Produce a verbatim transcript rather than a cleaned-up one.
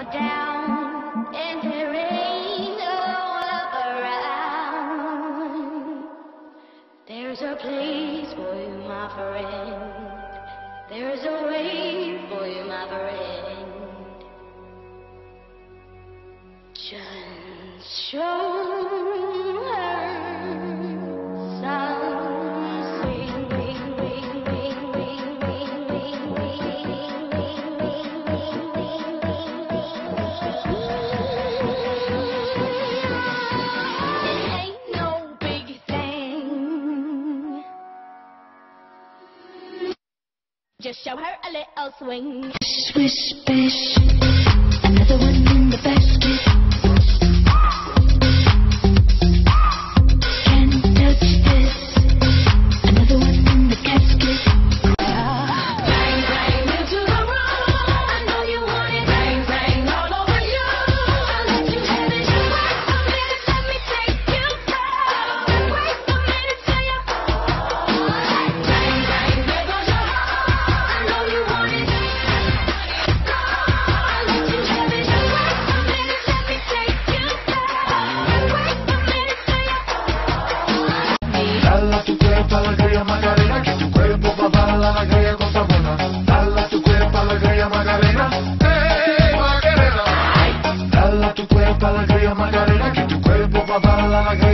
you're down and there ain't no love around, there's a place for you, my friend. There's a way for you, my friend. Just show her something. It ain't no big thing. Just show her a little swing. Swish, bish, another one in the basket. Can't touch this, another one in the casket. Bang, bang into the room. I know you want it. Bang, bang all over you. I'll let you have it. Just wait a minute, let me take you down. Wait a minute till you bang, bang, there goes your heart. I know you want it. I'll let you have it. Just wait a minute, let me take you down. Wait a minute till you Dala tu cuerpo a la galla Macarena, que tu cuerpo va para la galla cosa buena. Dala tu cuerpo a la galla Macarena, hey Macarena. Dala tu cuerpo a la galla Macarena, que tu cuerpo va para la galla.